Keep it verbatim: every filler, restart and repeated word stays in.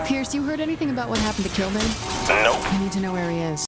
Pierce, you heard anything about what happened to Kilbane? Nope. I need to know where he is.